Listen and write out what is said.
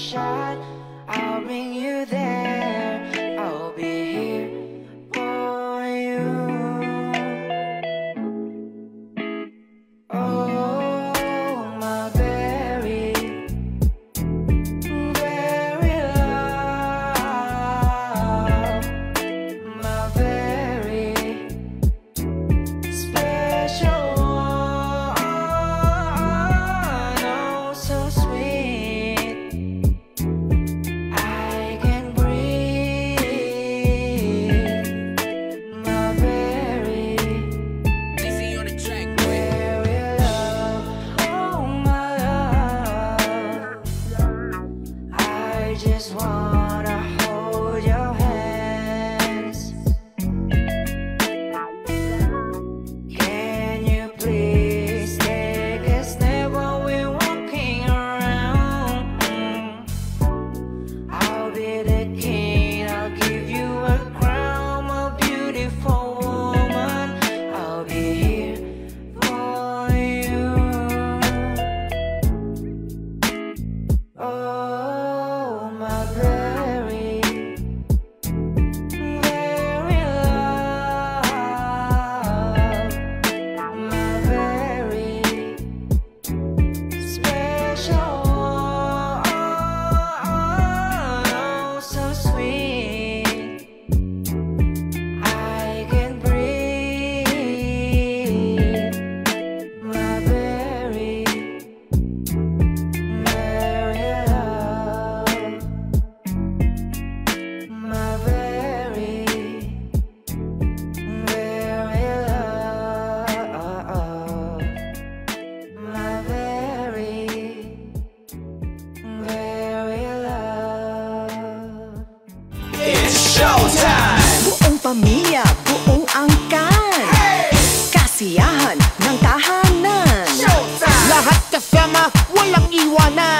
shot, I'll bring you there. I'll be here for you. Oh, my very, very love, my very special one, oh so sweet. I can breathe, my very, Easy on the track, very love, oh my love. I just wanna hold your hands. Can you please take a step while we're walking around? I'll be the king, I'll give you a crown, my beautiful woman. I'll be here for you. Oh, my very, very love, my very special one, oh so sweet. I can breathe, my very, very love, my very, very love, my very, very love. It's showtime! Buong pamilya, buong angkan, kasiyahan ng tahanan. Lahat kasama, walang iwanan.